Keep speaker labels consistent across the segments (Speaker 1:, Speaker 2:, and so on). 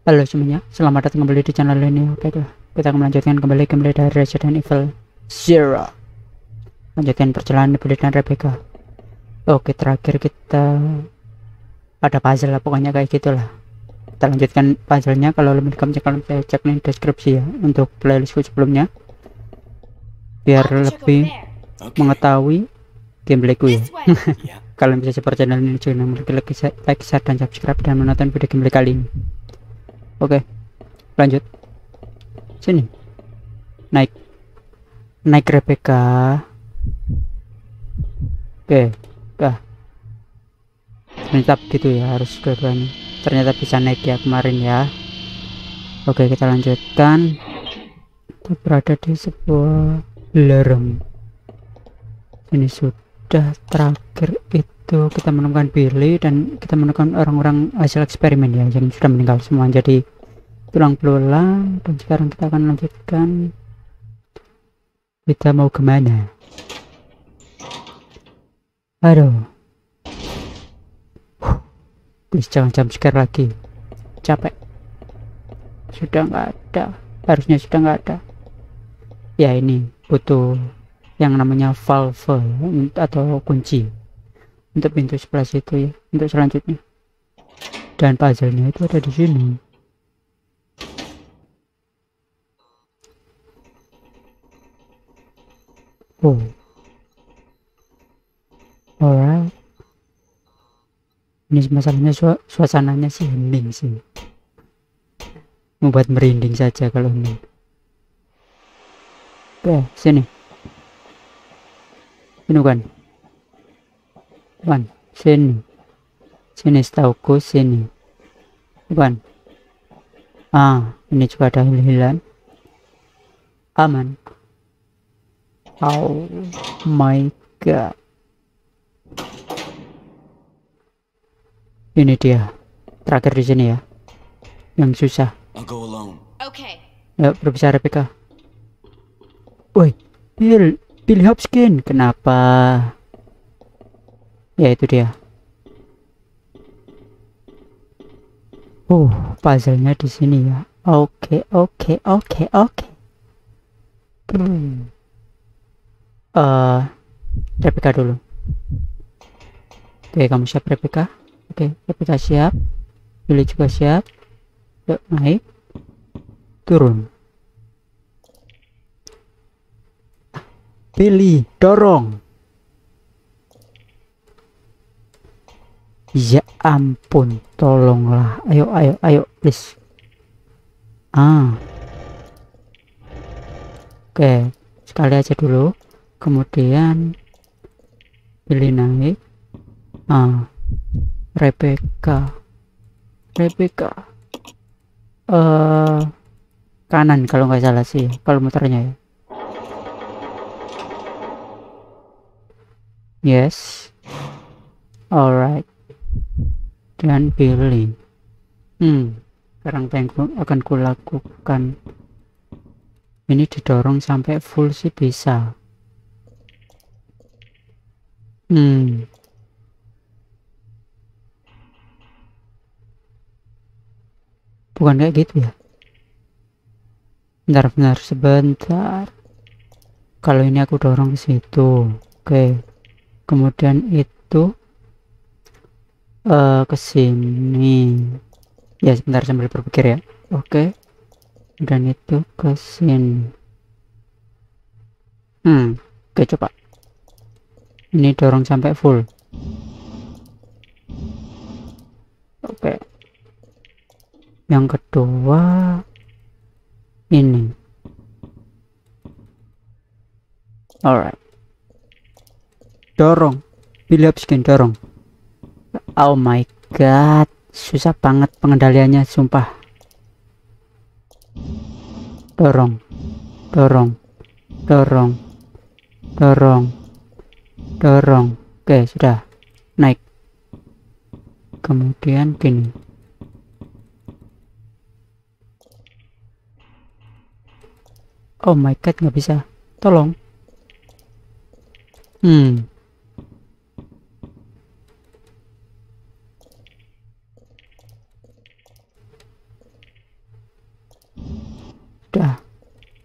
Speaker 1: Halo semuanya, selamat datang kembali di channel ini. Oke lah, kita akan melanjutkan kembali gameplay dari Resident Evil Zero. Lanjutkan perjalanan Billy dan Rebecca. Oke, terakhir kita ada puzzle lah, pokoknya kayak gitulah. Kita lanjutkan puzzlenya. Kalau lebih kamu cek link deskripsi ya untuk playlistku sebelumnya, biar lebih mengetahui gameplayku ya. Kalian bisa support channel ini dengan like, share, dan subscribe dan menonton video gameplay kali ini. Oke, lanjut. Sini, naik Rebecca. Oke, dah mantap gitu ya, harus dua-duanya. Ternyata bisa naik ya kemarin ya. Oke, kita lanjutkan. Kita berada di sebuah lereng. Ini sudah terakhir itu kita menemukan Billy dan kita menemukan orang-orang hasil eksperimen ya yang sudah meninggal semua jadi tulang belulang. Dan sekarang kita akan lanjutkan. Kita mau kemana? Aduh, please jangan jump scare lagi, capek. Sudah nggak ada, harusnya sudah nggak ada ya. Ini butuh yang namanya valve atau kunci untuk pintu sebelah situ ya, untuk selanjutnya. Dan puzzle-nya itu ada di sini. Oh, alright. Ini masalahnya suasananya sih hening sih, membuat merinding saja kalau ini. Oke, sini kan sini setauku sini bukan. Ini juga ada hilang aman. Oh my god, ini dia terakhir di sini ya, yang susah. Yuk, berbicara Rebecca. Woi, Billy Hopkins, kenapa? Ya itu dia. Puzzle-nya di sini ya. Oke. Rebecca dulu. Oke, kamu siap Rebecca? Oke, Rebecca siap. Billy juga siap. Yuk, naik. Turun. Billy, dorong. Ya ampun, tolonglah. Ayo, please. Oke, sekali aja dulu. Kemudian Billy naik. Rebecca. Kanan kalau nggak salah sih, kalau muternya ya. Yes. Alright. Dan Billy. Sekarang yang akan kulakukan. Ini didorong sampai full sih bisa. Bukan kayak gitu ya. Bentar, sebentar. Kalau ini aku dorong ke situ. Oke. Kemudian itu ke sini. Ya, sebentar sambil berpikir ya. Oke. Dan itu ke sini. Oke, coba. Ini dorong sampai full. Oke. Yang kedua ini. Alright. Dorong. Billy Hopkins dorong. Oh my god, susah banget pengendaliannya, sumpah. Dorong. Oke, sudah. Naik. Kemudian gini. Oh my god, nggak bisa. Tolong.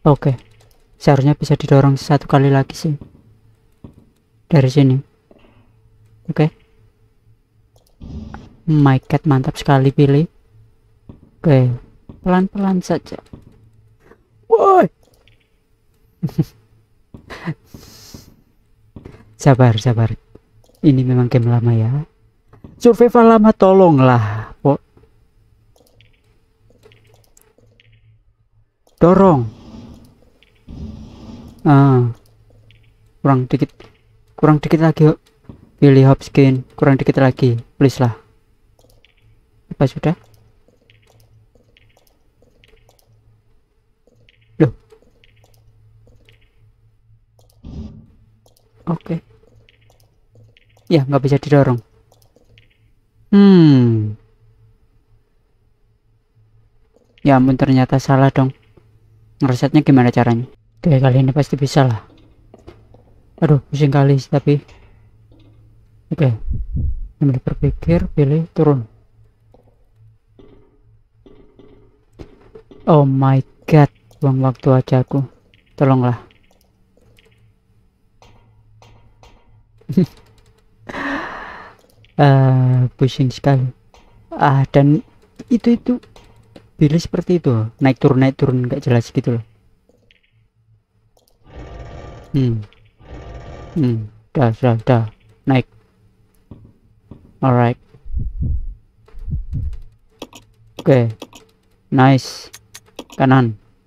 Speaker 1: Oke, seharusnya bisa didorong satu kali lagi sih dari sini. Oke. My God, mantap sekali pilih. Oke, pelan-pelan saja. Woi. Sabar, sabar. Ini memang game lama ya. Survival lama, tolonglah. Dorong. Kurang dikit lagi. Pilih Hopskin, kurang dikit lagi, please lah. Apa sudah? Loh. Oke. Ya, nggak bisa didorong. Ya ampun, ternyata salah dong. Ngeresetnya gimana caranya? Oke, kali ini pasti bisa lah. Aduh, pusing kali tapi. Oke. Sambil berpikir, pilih turun. Oh my God, buang waktu aja aku. Tolonglah. Pusing sekali. Dan itu pilih seperti itu, naik turun nggak jelas gitu loh. Dah naik. Alright. Oke. Nice. Kanan.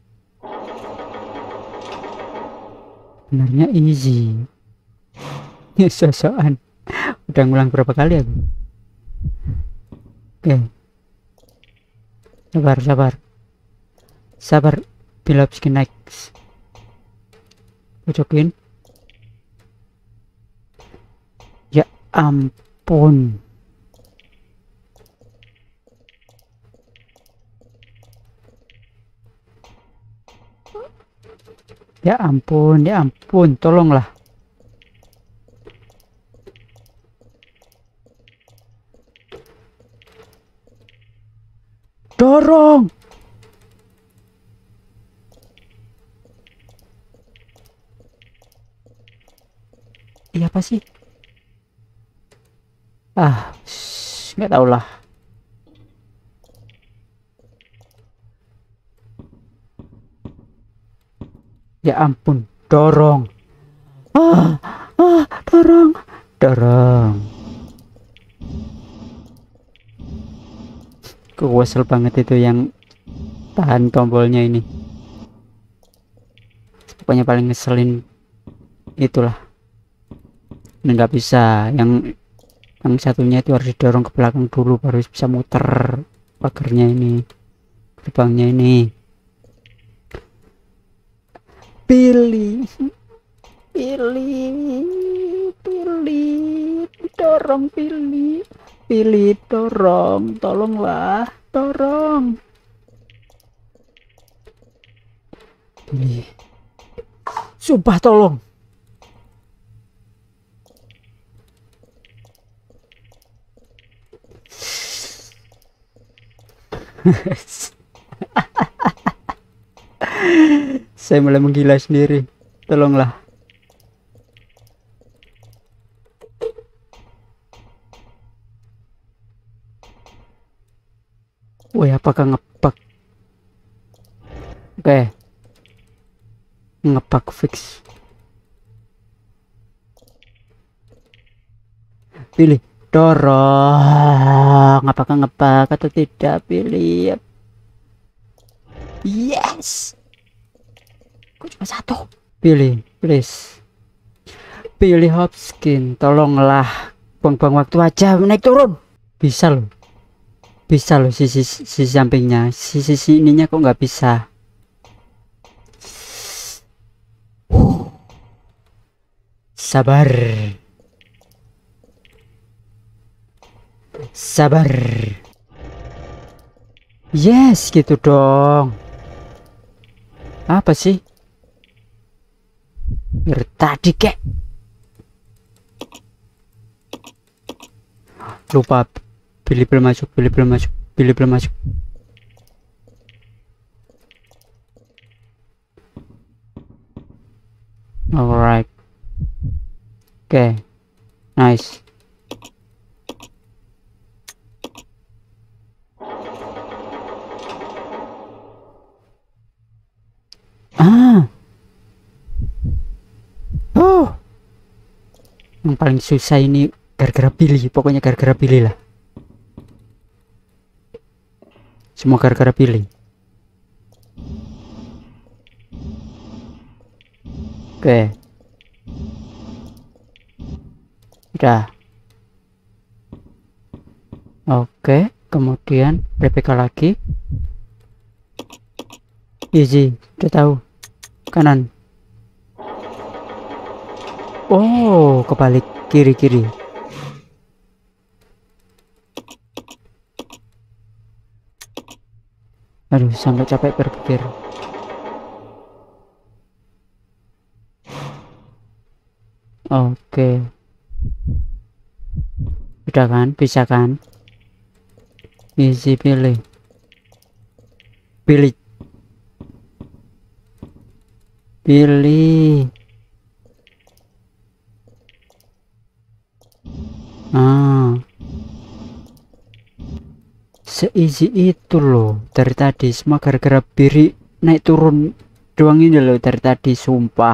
Speaker 1: Benarnya easy. Ya sosokan. Udah ngulang berapa kali aku. Oke. Sabar. Bila skin next. Pojokin. Ya ampun. Ya ampun, tolonglah. Dorong. Iya apa sih? Nggak tahu lah. Ya ampun, dorong. Dorong. Kesel banget itu yang tahan tombolnya ini. Pokoknya paling ngeselin itulah. Nggak bisa. Yang satunya itu harus didorong ke belakang dulu baru bisa muter pagarnya ini, gerbangnya ini. Pilih, dorong, dorong, tolonglah, dorong. Pilih. Sumpah tolong. Saya mulai menggila sendiri. Tolonglah. Woi, apakah ngebug? Oke. Ngebug fix. Pilih. Dorong. Apakah ngebug atau tidak? Pilih. Yes. Kok cuma satu? Pilih, please. Pilih Hopskin, tolonglah. Buang-buang waktu aja, naik turun. Bisa loh. Sisi sampingnya, sisi ininya kok nggak bisa. Sabar. Yes, gitu dong. Apa sih? Dari tadi kek. Lupa. Pilih belum masuk. Alright. Oke. Nice. Ah. Oh. Yang paling susah ini gara-gara Billy. Pokoknya gara-gara Billy lah. Semua gara-gara Billy. Oke. Udah. Oke, kemudian RPK lagi. Easy, udah tahu. Kanan. Oh, kebalik kiri-kiri. Aduh, sampai capek berpikir. Oke. Udah kan? Bisa kan? Easy, pilih. Pilih. Pilih. Ah. Se-easy itu loh. Dari tadi semua gara-gara Biri naik turun doang ini loh dari tadi, sumpah.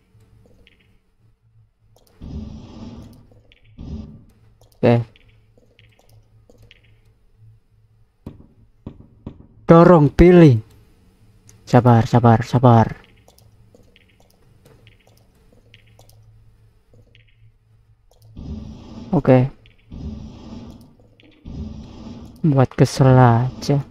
Speaker 1: Oke. Dorong, pilih. Sabar, sabar, sabar. Oke. Buat kesel aja.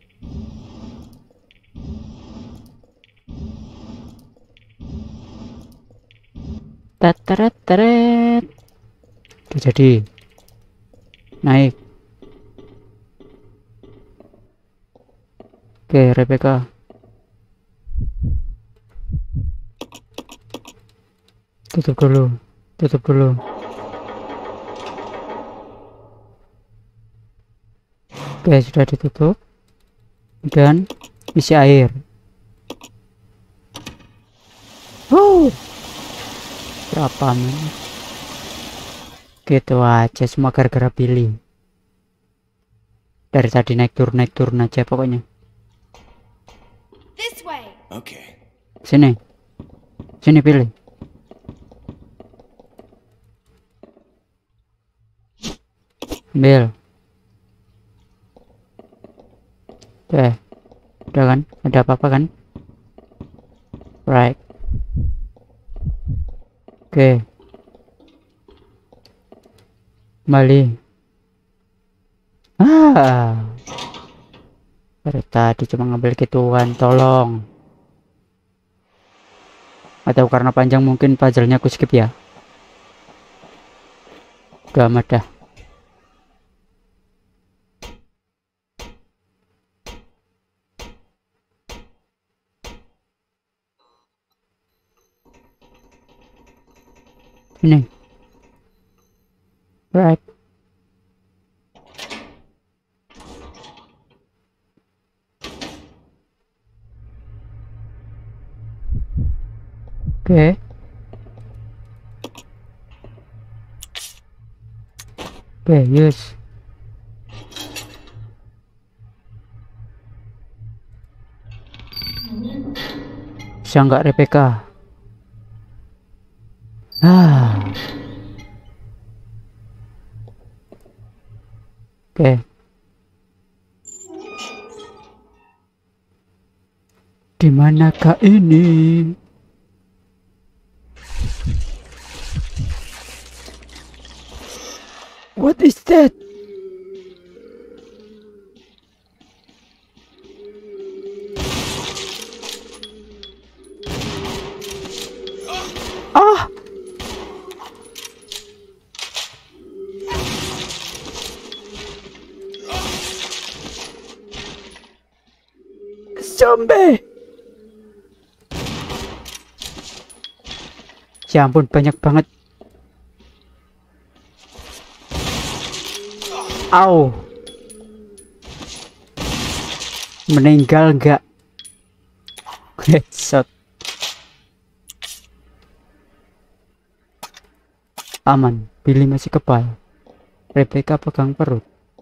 Speaker 1: Teret. Oke, jadi naik. Oke, Rebecca. Tutup dulu. Tutup dulu. Oke, sudah ditutup. Dan isi air. Berapa menit? Gitu aja, semua gara-gara Billy. Dari tadi naik turun aja pokoknya.
Speaker 2: This way.
Speaker 3: Okay.
Speaker 1: Sini. Sini, pilih. Ambil. Udah kan? Ada apa-apa kan? Right. Oke. Kembali. Dari tadi cuma ngambil gituan, tolong. Atau karena panjang mungkin puzzle-nya aku skip ya. Udah amat dah. Ini. Right. Oke. Oke, use. Bisa nggak Rebecca? Oke. Dimanakah ini? What is that? Ah! Zombie! Ya ampun, banyak banget. Au. Meninggal nggak? Headshot. Aman, Billy masih kebal. Rebecca pegang perut.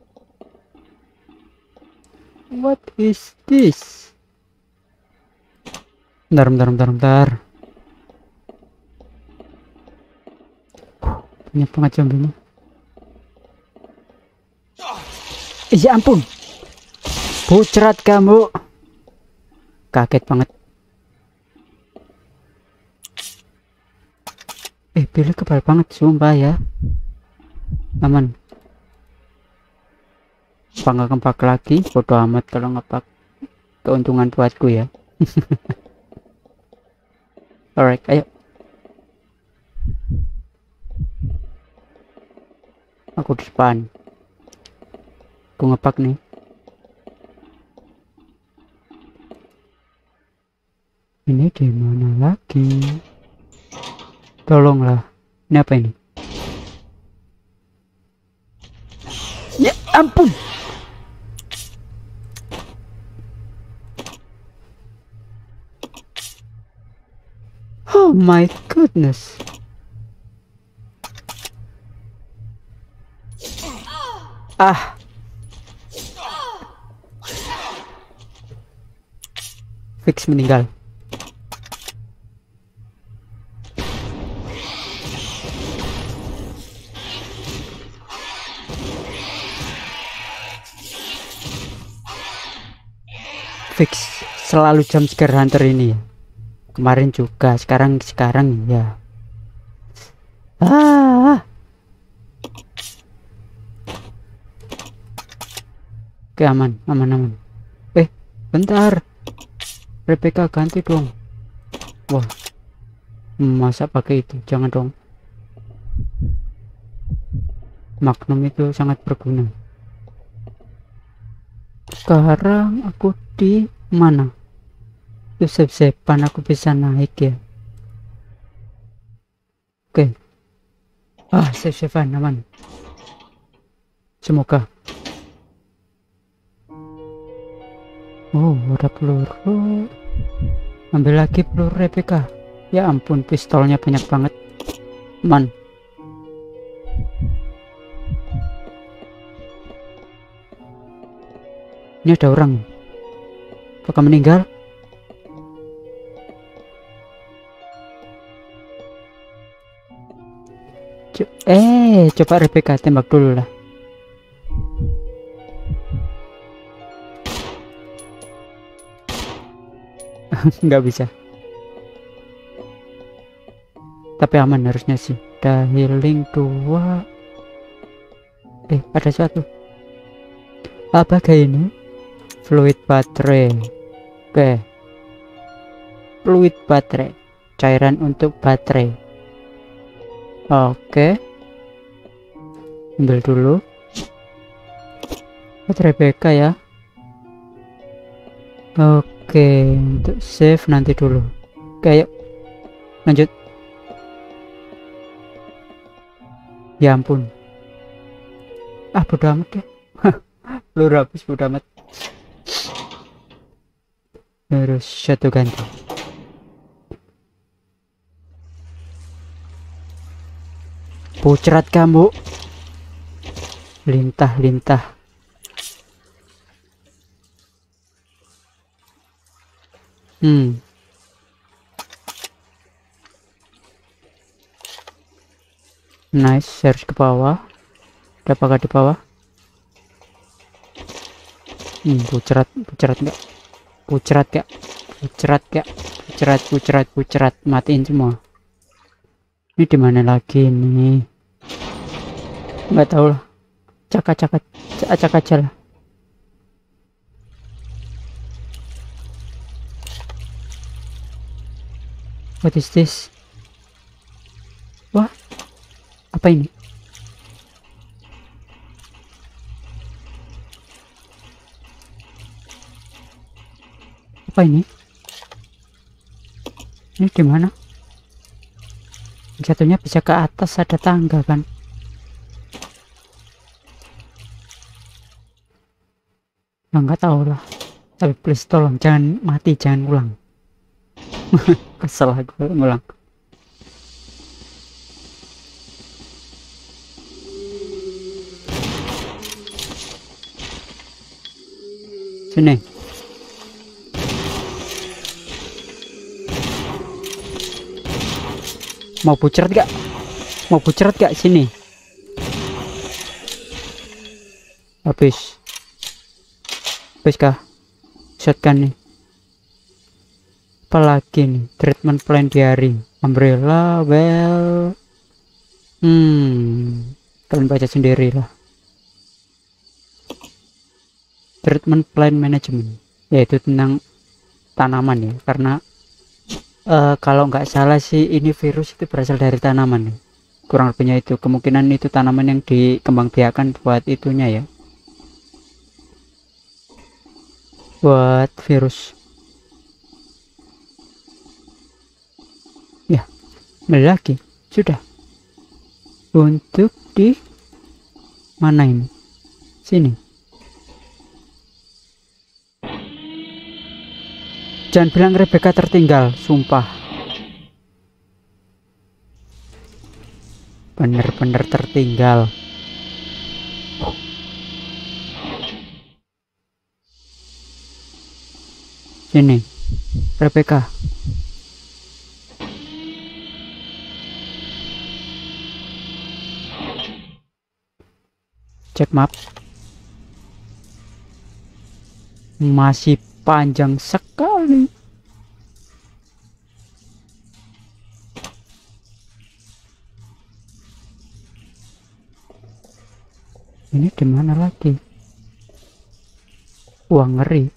Speaker 1: What is this? Bentar. Banyak banget zombinya. Ya ampun. Bucrat kamu. Kaget banget. Billy kebal banget sumpah ya. Aman. Apa nggak ngepak lagi? Bodo amat kalau ngepak. Keuntungan buatku ya. Alright, ayo. Aku di depan. Aku ngepak nih. Ini di mana lagi? Tolonglah. Ini apa ini? Ya ampun. Oh my goodness. Fix meninggal. Fix selalu jump scare hunter ini ya. Kemarin juga, sekarang ya. Oke, aman. Bentar. Rebecca ganti dong. Wah. Masa pakai itu? Jangan dong. Magnum itu sangat berguna. Sekarang aku di mana? Itu save-savean aku bisa naik ya. Oke. Save-savean aman. Semoga. Oh, ada peluru. Ambil lagi peluru Rebecca. Ya ampun, pistolnya banyak banget. Man. Ini ada orang. Apakah meninggal? Coba Rebecca tembak dulu lah. Nggak bisa. Tapi aman harusnya sih. Ada healing 2. Ada satu. Apa kayak ini? Fluid baterai. Oke. Fluid baterai. Cairan untuk baterai. Oke. Ambil dulu. Rebecca ya. Oke, untuk save nanti dulu. Oke, yuk lanjut. Ya ampun. Bodo amat deh. Peluru habis, bodo amat. Terus satu ganti. Pucrat kamu. Lintah. Nice, harus ke bawah. Ada apakah di bawah? Pucrat enggak? Pucrat, matiin semua. Ini di mana lagi nih? Nggak tahu lah. Acak aja lah. What is this? Wah, apa ini? Apa ini? Ini di mana? Jatuhnya bisa ke atas, ada tangga kan? Nggak tahu lah. Tapi please tolong jangan mati, jangan ulang. Kesel aku ngulang. Sini. Mau buceret gak? Mau buceret gak? Sini. Habis. Habis kah? Shotgun nih. Apalagi nih? Treatment plan diary. Umbrella, well. Kalian baca sendiri lah. Treatment plan management, yaitu tentang tanaman ya, karena kalau nggak salah sih ini virus itu berasal dari tanaman ya. Kurang lebihnya itu, kemungkinan itu tanaman yang dikembangbiakan buat itunya ya, buat virus ya. Lagi sudah untuk di mana ini, sini. Jangan bilang Rebecca tertinggal, sumpah. Bener-bener tertinggal. Sini, Rebecca. Cek map. Masih panjang sekali. Ini di mana lagi? Wah, ngeri.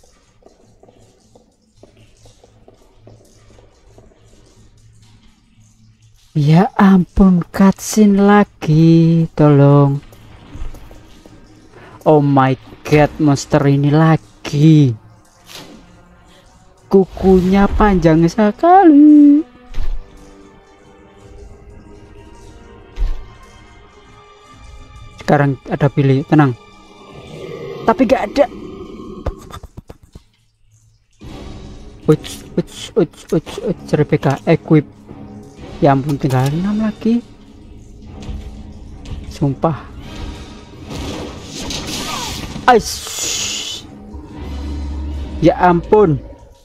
Speaker 1: Ya ampun, cutscene lagi. Tolong. Oh my god, monster ini lagi. Kukunya panjang sekali. Sekarang ada pilih, tenang. Tapi gak ada. Rebecca equip. Ya ampun, tinggal 6 lagi. Sumpah. Aish. Ya ampun.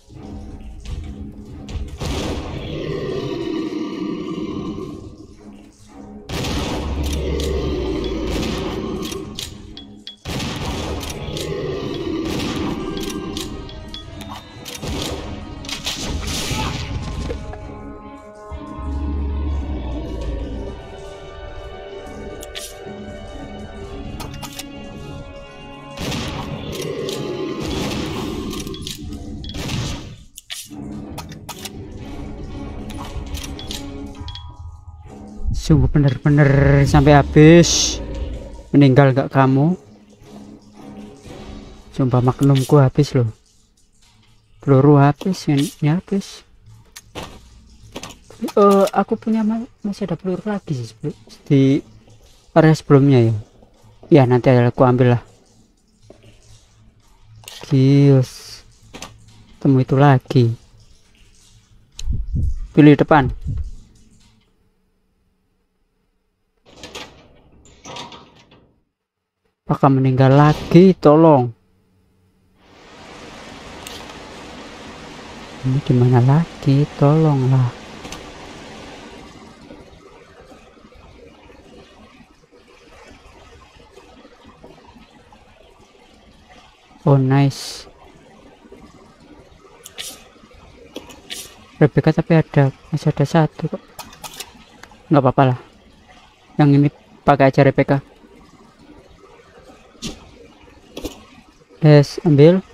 Speaker 1: Sungguh bener-bener sampai habis. Meninggal gak kamu? Sumpah, magnumku habis loh. Peluru habis, ini habis. Aku punya masih ada peluru lagi sih di area sebelumnya ya. Ya nanti aku ambil lah. Kills. Temu itu lagi. Pilih depan. Apakah meninggal lagi? Tolong. Ini gimana lagi? Tolonglah. Oh nice. Rebecca tapi masih ada satu kok. Nggak apa-apa lah. Yang ini pakai aja Rebecca. Yes, ambil.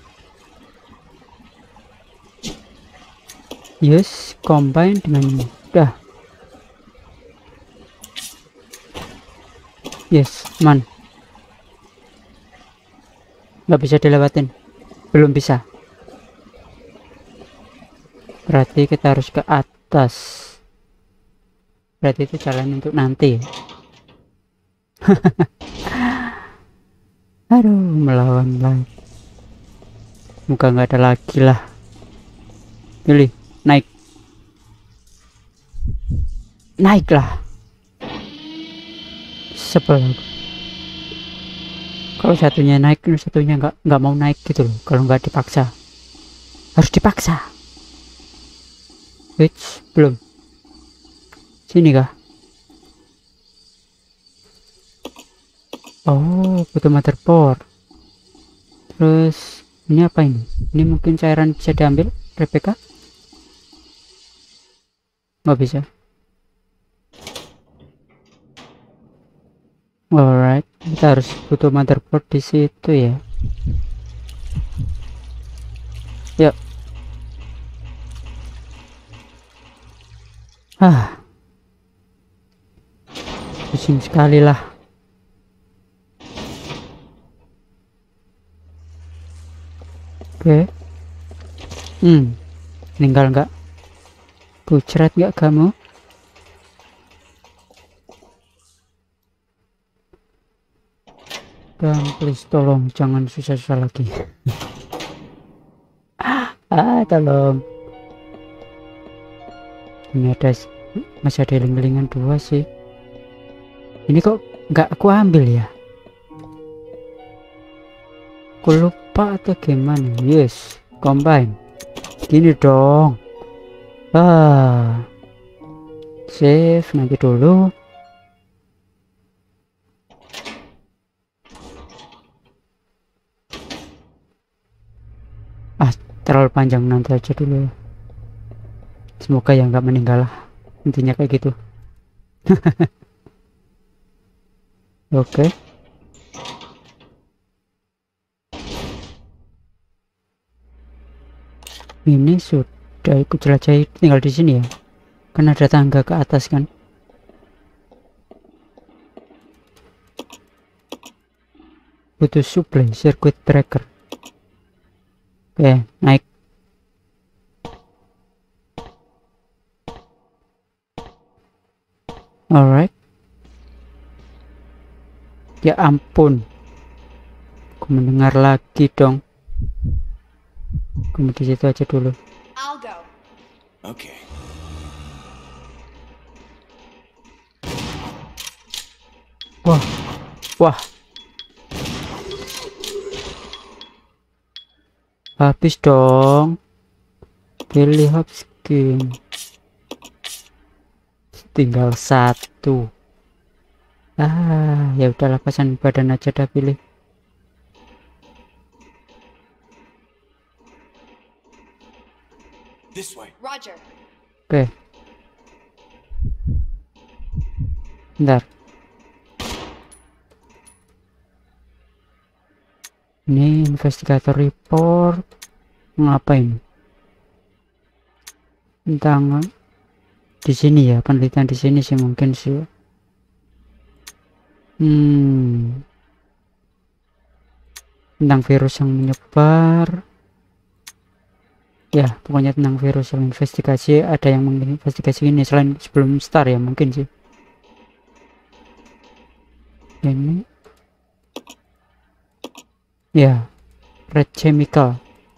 Speaker 1: Yes, combine dengan ini. Udah. Yes, man. Nggak bisa dilewatin. Belum bisa. Berarti kita harus ke atas. Berarti itu jalan untuk nanti. Aduh, melawan lagi. Muka nggak ada lagi lah. Pilih, naik. Naiklah. Sebel. Kalau satunya naik, satunya nggak mau naik gitu loh. Kalau nggak dipaksa, harus dipaksa. Which belum. Sini kah? Oh, butuh motherboard. Terus ini apa ini? Ini mungkin cairan bisa diambil, Rebecca? Nggak bisa. Alright, kita harus butuh motherboard di situ ya. Yuk. Pusing sekali lah. Oke. Meninggal nggak? Kucret nggak kamu? Dan please tolong jangan susah-susah lagi. Tolong. Ini masih ada link-linkan 2 sih. Ini kok nggak aku ambil ya? Aku lupa atau gimana? Yes, combine. Gini dong. Save nanti dulu. Terlalu panjang, nanti aja dulu ya. Semoga ya nggak meninggal lah. Intinya kayak gitu. Oke. Ini sudah ikut jelajahi, tinggal di sini ya. Kan ada tangga ke atas kan. Butuh supply circuit breaker. Oke, naik. Alright. Ya ampun. Aku mendengar lagi dong. Kamu di situ aja dulu.
Speaker 2: Oke.
Speaker 1: Wah. Habis dong. Pilih hub skin. Tinggal 1. Ya udahlah, pasan badan aja dah pilih.
Speaker 2: This way.
Speaker 3: Roger.
Speaker 1: Oke. Bentar. Ini investigator report. Ngapain? Tentang di sini ya, penelitian di sini sih mungkin sih. Tentang virus yang menyebar. Ya, pokoknya tentang virus yang investigasi. Ada yang menginvestigasi ini selain sebelum start ya, mungkin sih. Ini. Ya, red chemical.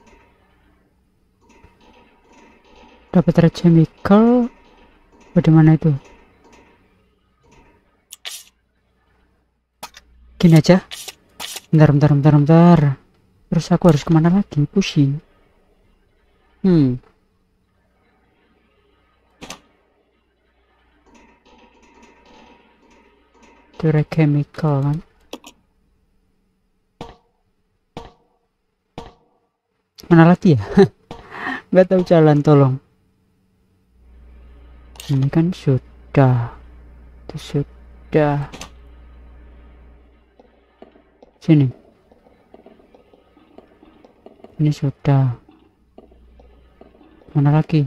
Speaker 1: Dapat red chemical. Bagaimana itu? Gini aja. Bentar. Terus aku harus kemana lagi? Pusing. Itu red chemical kan? Mana lagi ya? Nggak tahu jalan, tolong. Ini kan sudah. Itu sudah. Sini. Ini sudah. Mana lagi?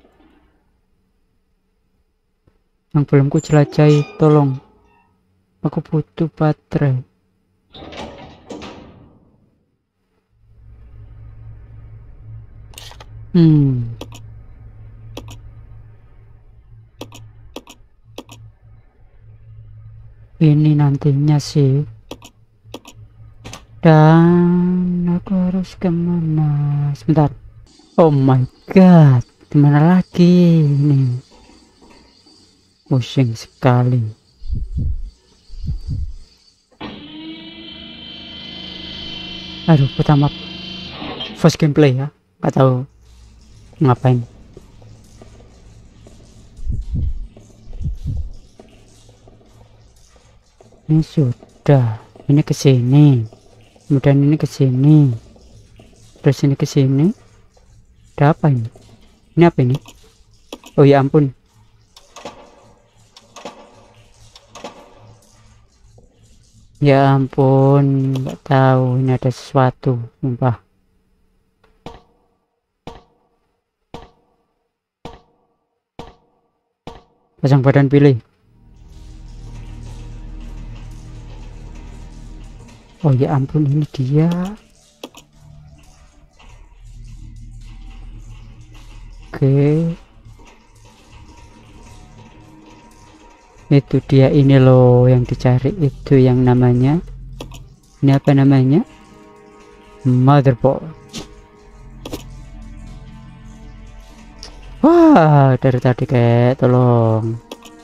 Speaker 1: Yang belum ku jelajahi, tolong. Aku butuh baterai. Ini nantinya sih. Dan aku harus kemana? Sebentar. Oh my god, kemana lagi ini? Pusing sekali. Aduh, pertama first gameplay ya, nggak tahu ngapain. Ini sudah, ini ke sini, kemudian ini ke sini, terus ini ke sini. Ada apa ini? Ini apa ini? Oh ya ampun. Ya ampun, nggak tahu ini ada sesuatu, sumpah. Pasang badan pilih. Oh ya ampun, ini dia. Oke. Itu dia, ini loh yang dicari, itu yang namanya. Ini apa namanya? Motherboard. Wah, dari tadi kayak tolong.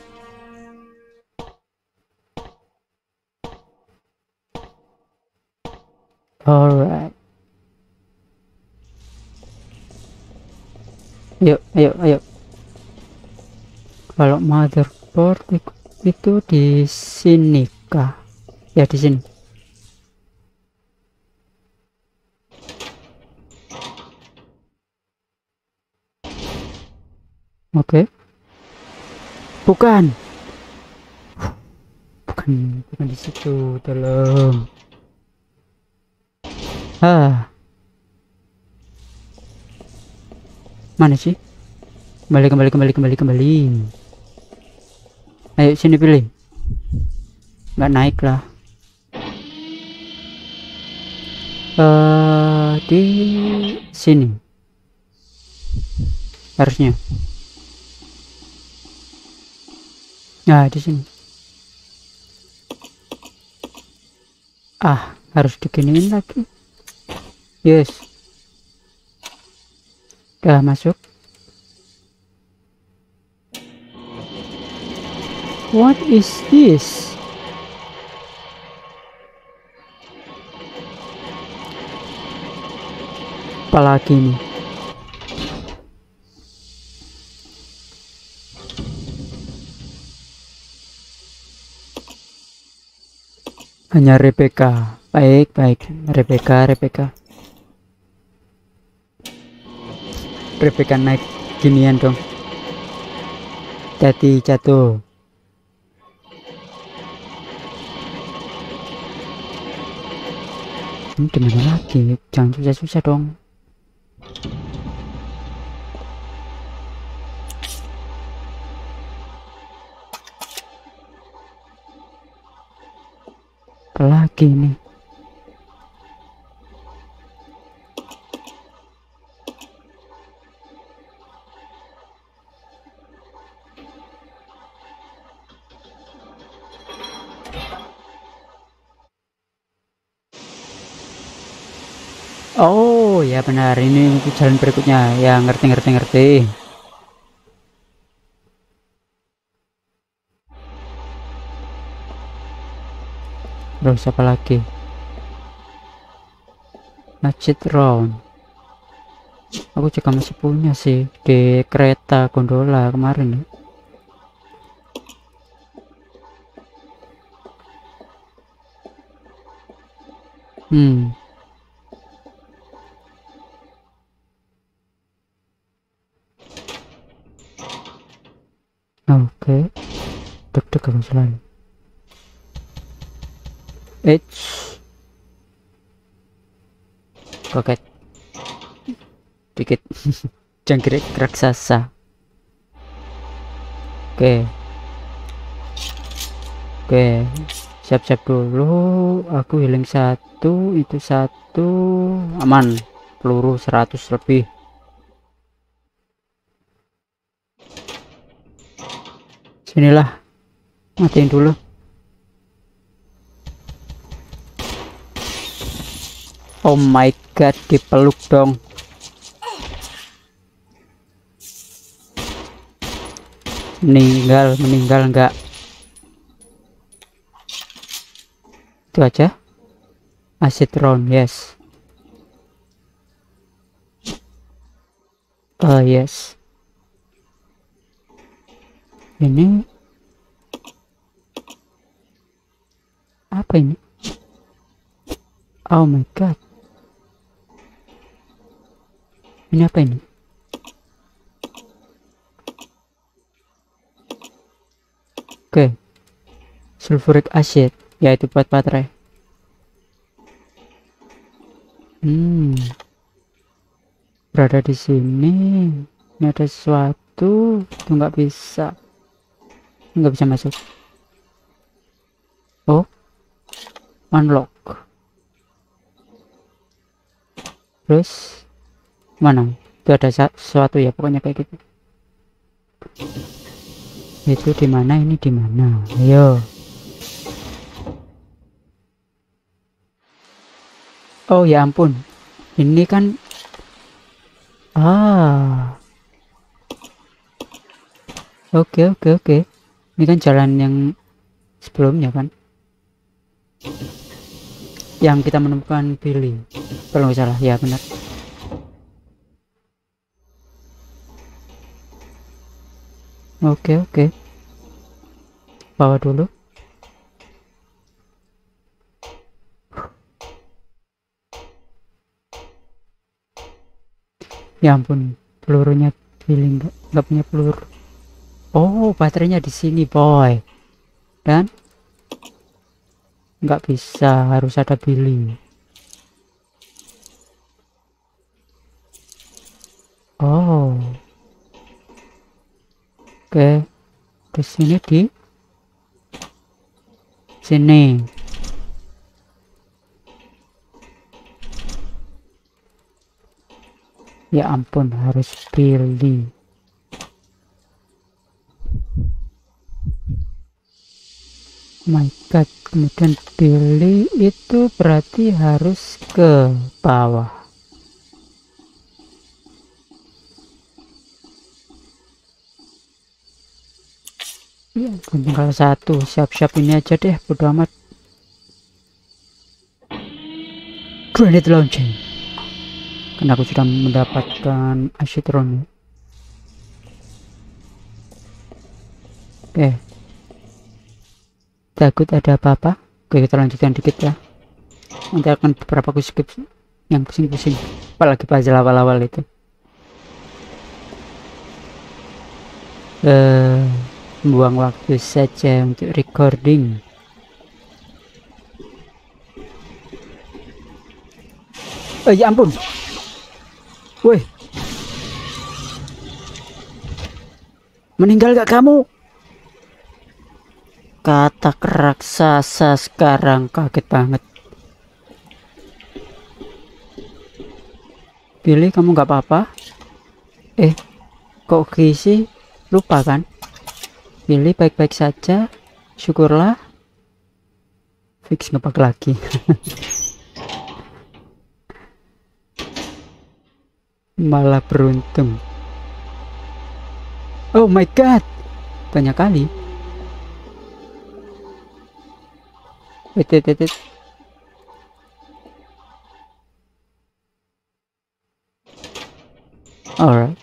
Speaker 1: Alright. Ayo. Kalau motherboard itu di sini kah? Ya di sini. Oke. Bukan di situ, tolong. Mana sih? Kembali. Ayo sini pilih. Nggak naik lah. Di sini harusnya. Nah, di sini. Harus diginiin lagi. Yes. Udah masuk. What is this? Apalagi nih? Hanya Rebecca. Baik, Rebecca. Rebecca naik ginian dong. Jadi jatuh. Ini gimana lagi? Jangan susah-susah dong. Apalagi nih? Oh ya benar, ini jalan berikutnya ya, ngerti. Terus apa lagi? Masjid round. Aku juga masih punya sih di kereta gondola kemarin. Oke. Deg-deg aku selalu. Koket dikit. Jangkrik raksasa. Oke, siap-siap dulu. Aku healing 1, itu 1 aman. Peluru 100 lebih. Sinilah, matiin dulu. Oh my god, dipeluk dong. Meninggal enggak? Itu aja. Acid round, yes. Yes. Ini apa ini? Oh my god. Ini apa ini? Oke. Sulfuric acid, yaitu buat baterai. Berada di sini. Ini ada sesuatu. Itu nggak bisa masuk. Oh, unlock. Terus mana? Itu ada sesuatu ya, pokoknya kayak gitu. Itu di mana? Ini di mana? Ayo. Oh ya ampun. Ini kan Oke. Ini kan jalan yang sebelumnya kan, yang kita menemukan Billy kalau nggak salah. Ya benar. Oke. Bawa dulu. Ya ampun, pelurunya Billy nggak punya peluru. Oh, baterainya di sini, boy. Dan nggak bisa, harus ada Billy. Oh. Oke. Di sini di sini. Ya ampun, harus Billy. My god, kemudian Billy itu berarti harus ke bawah. Ya, tinggal satu. Siap-siap ini aja deh, bodo amat. Grenade launching. Karena aku sudah mendapatkan Ashitron. Oke. Takut ada apa-apa. Oke, kita lanjutkan dikit ya. Nanti akan beberapa aku skip yang pusing-pusing, apalagi puzzle awal-awal itu. Buang waktu saja untuk recording. Ya ampun. Woi, meninggal gak kamu? Katak raksasa sekarang, kaget banget. Billy, kamu nggak apa-apa? Kok sih? Lupa kan? Billy baik-baik saja, syukurlah. Fix ngebug lagi. Malah beruntung. Oh my god, banyak kali. Wait. Alright.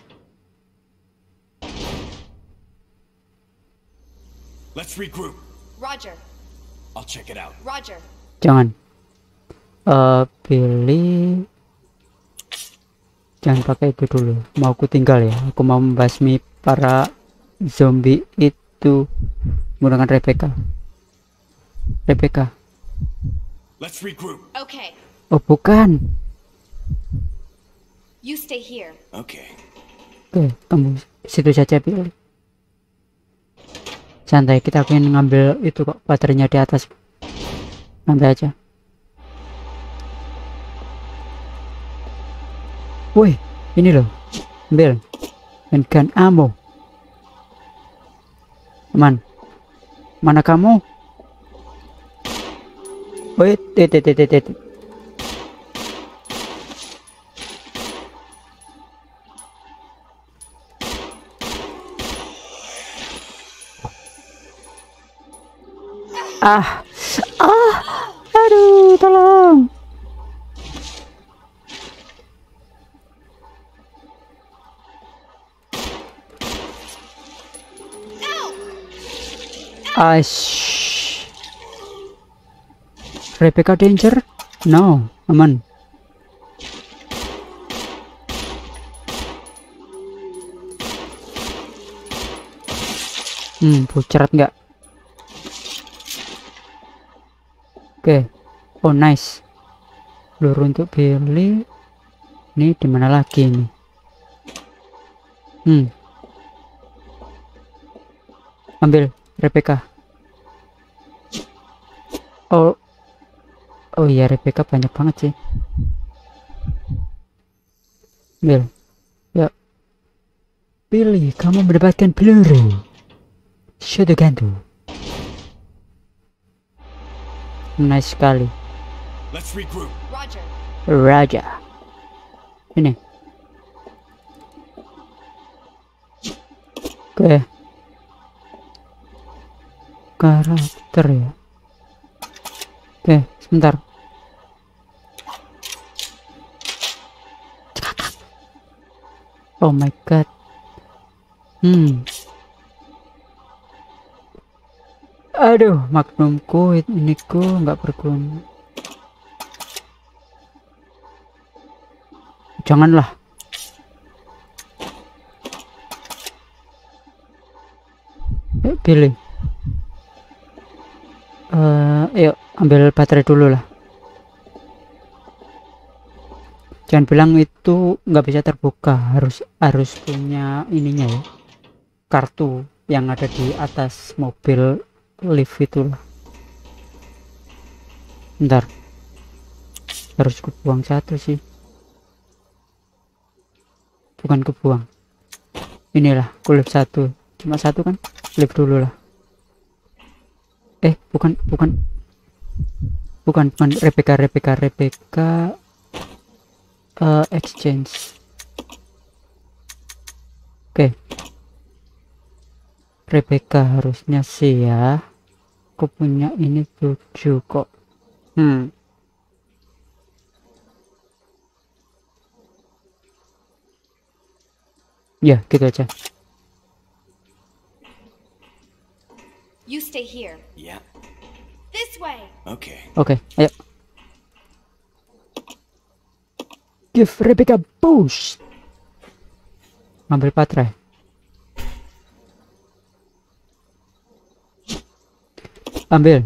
Speaker 3: Let's regroup.
Speaker 2: Roger.
Speaker 3: I'll check it out.
Speaker 2: Roger.
Speaker 1: Jangan. Billy, jangan pakai itu dulu. Mau aku tinggal ya. Aku mau membasmi para zombie itu menggunakan Rebecca.
Speaker 3: Let's regroup.
Speaker 2: Okay.
Speaker 1: Oh bukan.
Speaker 2: You stay here.
Speaker 3: Okay.
Speaker 1: Oke, kamu situ saja Billy. Santai, kita akan ngambil itu kok, baterainya di atas. Santai aja. Woi, ini loh. Ambil. Handgun ammo. Aman. Mana kamu? Wait. Aduh, tolong. Ash. Rebecca danger? No, aman. Bucerat nggak? Oke. Oh nice. Peluru untuk Billy. Ini dimana lagi nih? Ambil Rebecca. Oh iya, Rebecca banyak banget sih. Ambil. Ya. Billy, kamu mendapatkan peluru. Shadow gantu. Nice sekali.
Speaker 3: Let's regroup.
Speaker 2: Roger.
Speaker 1: Raja. Ini. Oke. Karakter ya. Oke, sebentar. Oh my god. Aduh, magnumku ini ku nggak berguna. Janganlah. Pilih. Yuk ambil baterai dulu lah. Jangan bilang itu nggak bisa terbuka, harus punya ininya ya, kartu yang ada di atas mobil lift itu lah. Bentar, harus kebuang satu sih, bukan kebuang, inilah kulip satu, cuma satu kan, lift dulu lah. Bukan Rebecca exchange. Oke. Rebecca harusnya sih ya. Aku punya ini 7 kok. Ya, gitu aja.
Speaker 2: You stay here.
Speaker 3: Yeah.
Speaker 2: This way.
Speaker 3: Okay.
Speaker 1: Oke, ayo. Give Rebecca boost. Ambil baterai. Ambil.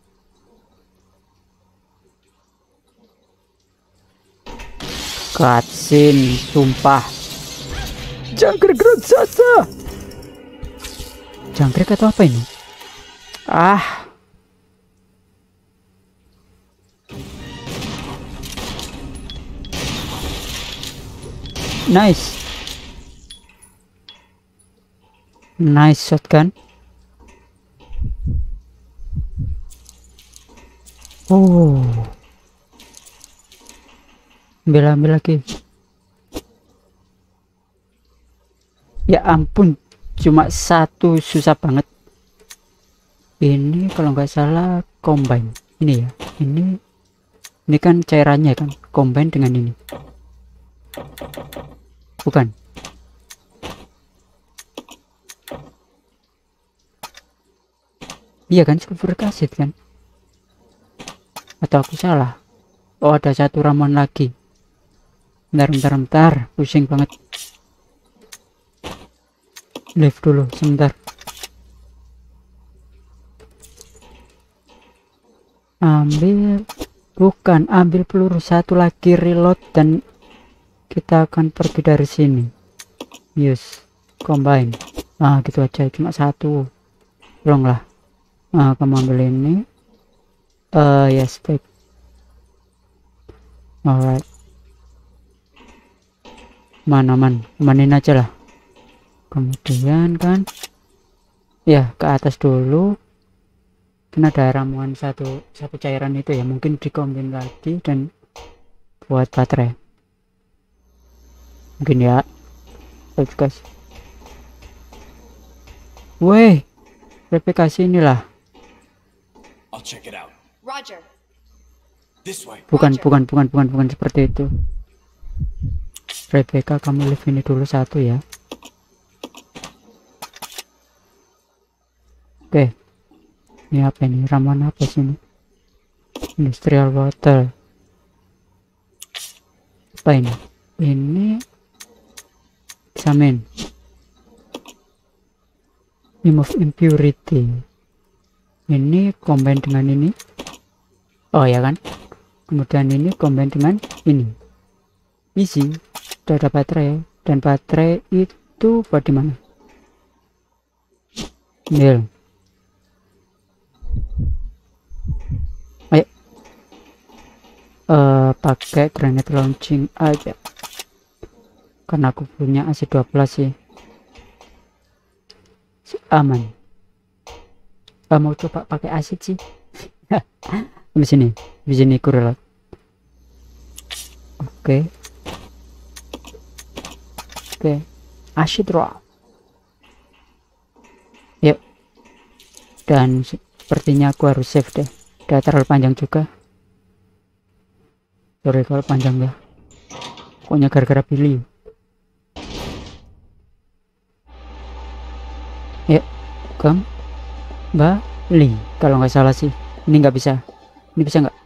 Speaker 1: Cutscene, sumpah. Jangkrik raksasa. Jangkrik atau apa ini? Nice. Nice shotgun. Oh. Ambil lagi. Ya ampun, cuma satu, susah banget. Ini kalau nggak salah combine. Ini ya. Ini kan cairannya kan, combine dengan ini. Bukan. Iya kan, sulfuric acid kan? Atau aku salah? Oh, ada satu ramuan lagi. Bentar, pusing banget. Lift dulu sebentar. Ambil peluru satu lagi, reload, dan kita akan pergi dari sini. Use combine. Gitu aja, cuma satu. Tolong lah. Kamu ambil ini. Yes, baik. Alright. Amanin aja lah. Kemudian kan, ya ke atas dulu. Kan ada ramuan satu cairan itu ya, mungkin dikombin lagi dan buat baterai. Mungkin ya. Let's guys. Weh, replikasi inilah.
Speaker 3: I'll check it out.
Speaker 2: Roger.
Speaker 3: This way.
Speaker 1: Bukan seperti itu. Rebecca, kamu lift ini dulu satu ya. Oke, Ini apa ini? Ramuan apa sih ini? Industrial water. Apa ini? Ini examine. Remove impurity. Ini combine dengan ini. Oh ya kan? Kemudian ini combine dengan ini. Easy. Sudah ada baterai, dan baterai itu buat di mana? Nil. Ayo. Pakai granite launching aja. Karena aku punya AC12 sih. Aman. Mau coba pakai acid sih. di sini kurang. Oke, acid rock. Yuk. Dan sepertinya aku harus save deh. Udah terlalu panjang juga. Sorry kalau panjang ya. Pokoknya gara-gara Billy. Yuk, kembali. Kalau nggak salah sih. Ini nggak bisa. Ini bisa nggak?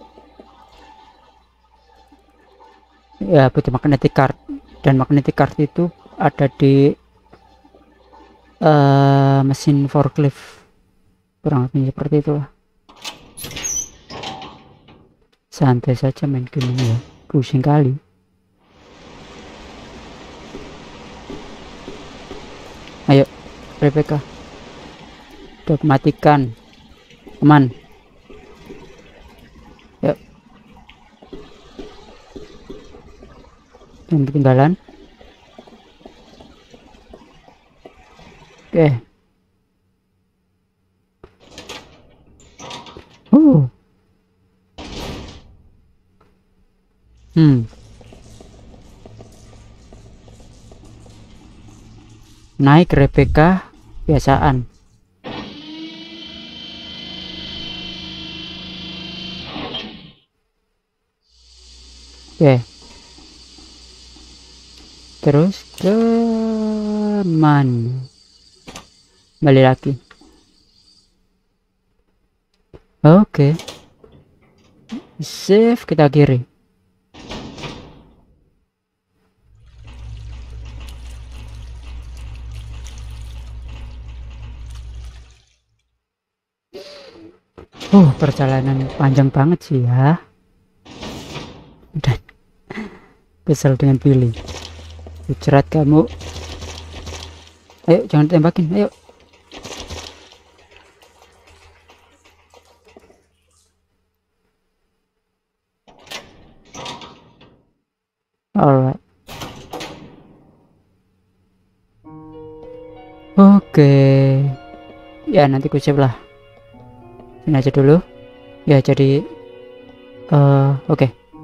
Speaker 1: Ya, butuh magnetic card. Dan magnetic card itu ada di mesin forklift. Kurang lebih seperti itulah. Santai saja main game ini ya. Pusing kali. Ayo, Rebecca. Udah matikan. Aman. Yuk. Yang ketinggalan. Oke. Naik Rebecca biasaan. Oke. Terus ke mana? Balik lagi. Oke. Save kita kiri. Perjalanan panjang banget sih ya. Dan kesel dengan Billy. Cerat kamu. Ayo jangan tembakin, ayo. Alright. Oke. Ya nanti ku save lah. Ini aja dulu. Ya jadi oke.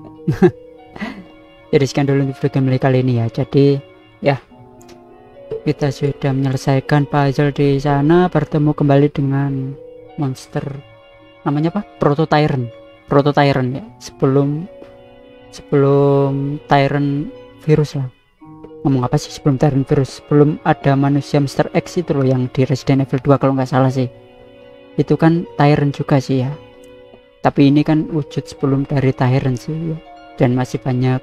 Speaker 1: Jadi sekian dulu untuk video gameplay kali ini ya. Jadi ya kita sudah menyelesaikan puzzle di sana, bertemu kembali dengan monster namanya apa? Proto Tyrant ya. Sebelum Tyrant virus lah. Ngomong apa sih sebelum Tyrant virus? Sebelum ada manusia Mr. X itu loh yang di Resident Evil 2 kalau nggak salah sih. Itu kan Tyrant juga sih ya. Tapi ini kan wujud sebelum dari Tyrant sih ya. Dan masih banyak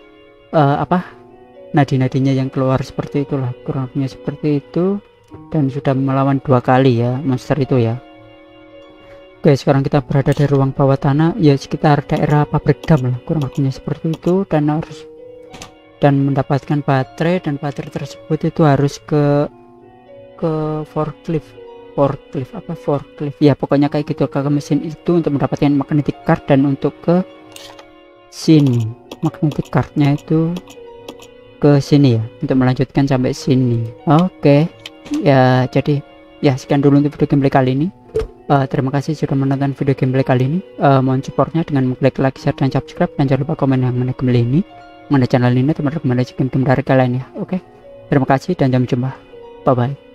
Speaker 1: nadi-nadinya yang keluar seperti itulah, kurang lebihnya seperti itu. Dan sudah melawan 2 kali ya monster itu ya. Oke, sekarang kita berada di ruang bawah tanah ya, sekitar daerah pabrik dam lah, kurang lebihnya seperti itu. Dan mendapatkan baterai, dan baterai tersebut itu harus ke forklift ya, pokoknya kayak gitu, ke mesin itu untuk mendapatkan magnetic card. Dan untuk ke sini magnetic cardnya itu ke sini ya, untuk melanjutkan sampai sini. Oke. Ya jadi ya sekian dulu untuk video gameplay kali ini. Terima kasih sudah menonton video gameplay kali ini. Mohon supportnya dengan klik like, share, dan subscribe, dan jangan lupa komen yang mana gameplay ini, mana channel ini, teman-teman, game dari kalian ya. Oke, terima kasih dan sampai jumpa. Bye bye.